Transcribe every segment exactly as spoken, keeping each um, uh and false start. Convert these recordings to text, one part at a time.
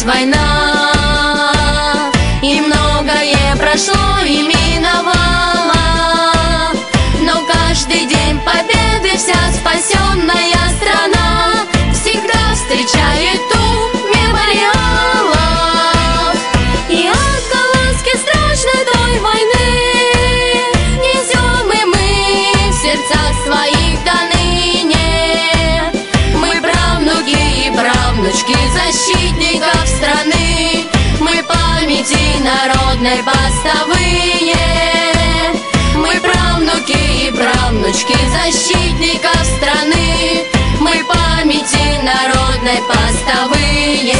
закончилась война, и многое прошло и миновало, но каждый день победы вся спасенная страна всегда встречает у мемориалов. И отголоски страшной той войны несем и мы в сердцах своих до ныне. Мы правнуки и правнучки защитников страны, мы памяти народной постовые. Мы правнуки и правнучки защитников страны, мы памяти народной постовые.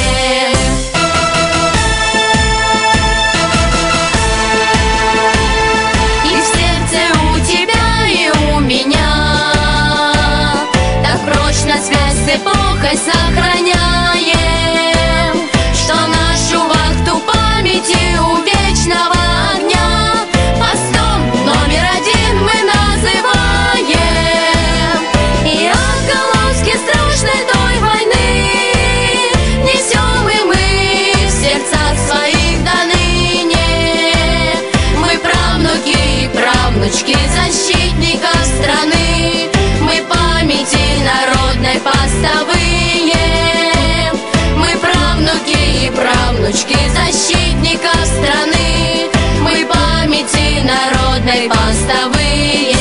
И в сердце у тебя и у меня так прочно связь с эпохой сохраняем, что нашу вахту памяти у вечного огня постом номер один мы называем. И отголоски страшной той войны несем и мы в сердцах своих до ныне. Мы правнуки и правнучки защитников страны, мы памяти народной постовые. Мы правнуки и правнучки защитников страны, мы памяти народной постовые.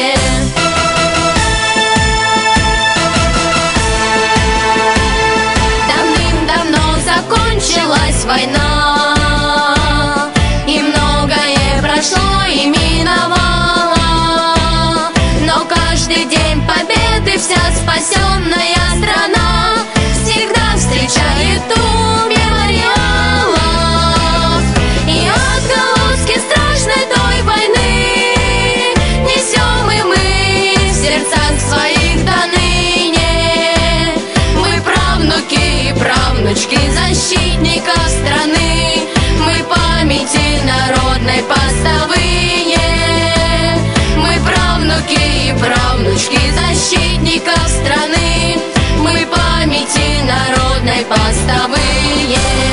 Давным-давно закончилась война, и многое прошло и миновало, но каждый день победы вся спасенная страна всегда встречает у мемориалов. И отголоски страшной той войны несем и мы в сердцах своих до ныне. Мы правнуки и правнучки защитников страны, мы памяти народной постовые. Мы правнуки и правнучки защитников страны, мы памяти народной постовые.